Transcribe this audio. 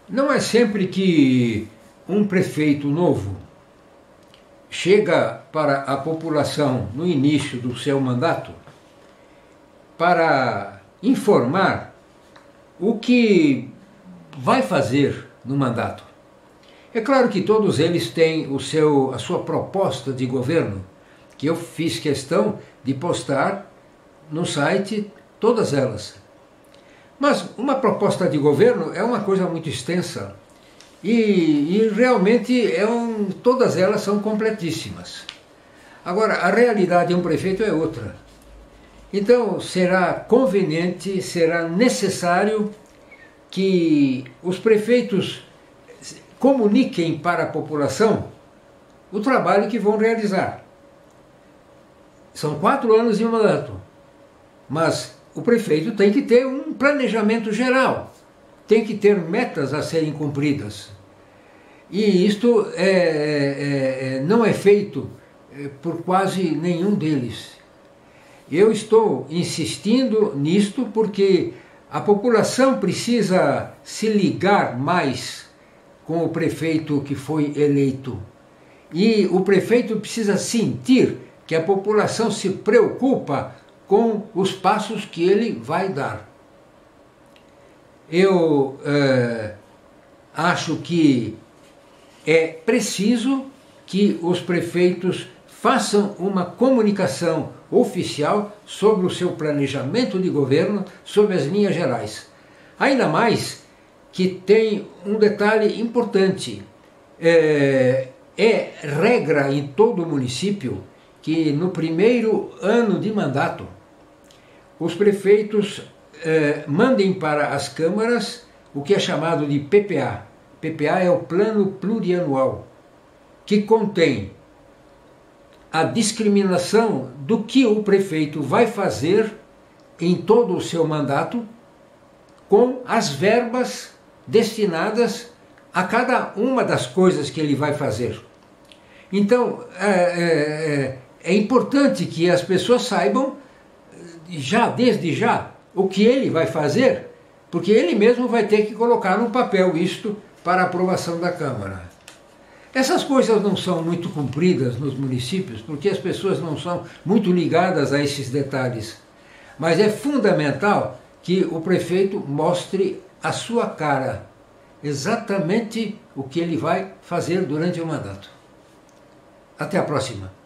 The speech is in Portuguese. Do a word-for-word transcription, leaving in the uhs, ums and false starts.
Não é sempre que um prefeito novo chega para a população no início do seu mandato para informar o que vai fazer no mandato. É claro que todos eles têm o seu, a sua proposta de governo, que eu fiz questão de postar no site todas elas. Mas uma proposta de governo é uma coisa muito extensa e, e realmente é um, todas elas são completíssimas. Agora, a realidade de um prefeito é outra. Então, será conveniente, será necessário que os prefeitos comuniquem para a população o trabalho que vão realizar. São quatro anos de mandato, mas o prefeito tem que ter um planejamento geral, tem que ter metas a serem cumpridas. E isto é, é, é, não é feito por quase nenhum deles. Eu estou insistindo nisto porque a população precisa se ligar mais com o prefeito que foi eleito. E o prefeito precisa sentir que a população se preocupa com os passos que ele vai dar. Eu é, acho que é preciso que os prefeitos façam uma comunicação oficial sobre o seu planejamento de governo, sobre as linhas gerais. Ainda mais que tem um detalhe importante. É, é regra em todo o município que no primeiro ano de mandato os prefeitos eh, mandem para as câmaras o que é chamado de P P A. P P A é o Plano Plurianual, que contém a discriminação do que o prefeito vai fazer em todo o seu mandato, com as verbas destinadas a cada uma das coisas que ele vai fazer. Então, é, é, é importante que as pessoas saibam, já desde já, o que ele vai fazer, porque ele mesmo vai ter que colocar no papel isto para aprovação da Câmara. Essas coisas não são muito cumpridas nos municípios, porque as pessoas não são muito ligadas a esses detalhes. Mas é fundamental que o prefeito mostre a sua cara, exatamente o que ele vai fazer durante o mandato. Até a próxima.